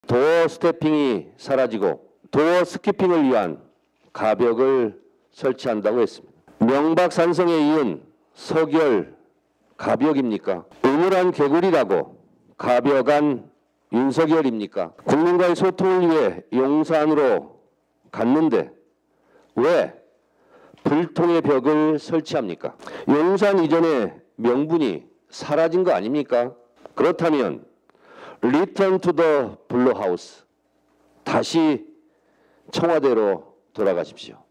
도어 스태핑이 사라지고 도어 스키핑을 위한 가벽을 설치한다고 했습니다. 명박산성에 이은 서결 가벽입니까? 우물한 개구리라고 가벽한 윤석열입니까? 국민과의 소통을 위해 용산으로 갔는데 왜 불통의 벽을 설치합니까? 용산 이전의 명분이 사라진 거 아닙니까? 그렇다면 Return to the Blue House, 다시 청와대로 돌아가십시오.